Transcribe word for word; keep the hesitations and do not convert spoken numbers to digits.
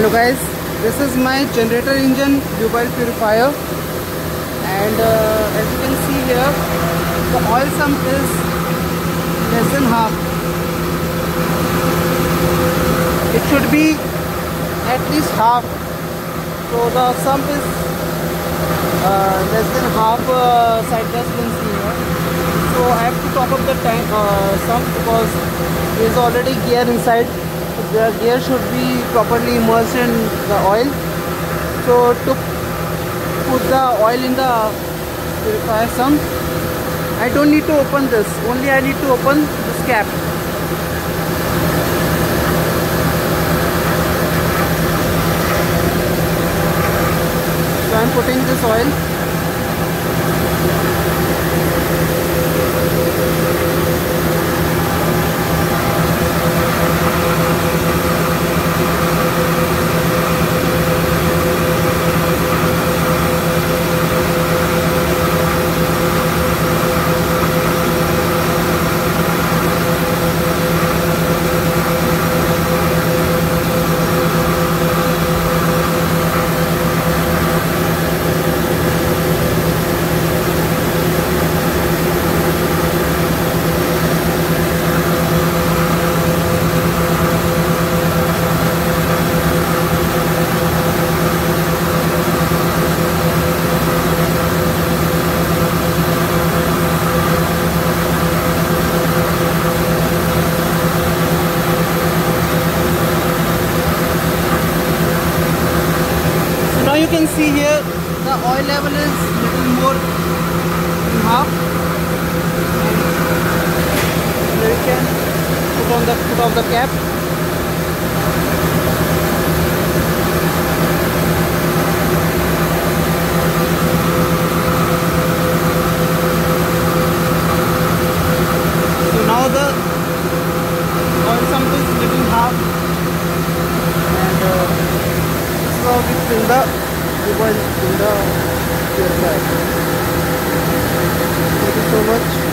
Hello guys, this is my generator engine mobile purifier, and uh, as you can see here, the oil sump is less than half. It should be at least half. So the sump is uh, less than half uh, sideways, you can see here. So I have to top up the tank uh, sump because there is already gear inside. The gear should be properly immersed in the oil. So to put the oil in the purifier sump, I don't need to open this, only I need to open this cap. So I am putting this oil. Now you can see here the oil level is little more than half. And here you can put on the put off the cap. So now the oil sump is little half, and uh, this is how we fill the mobile in the purifier. Thank you so much.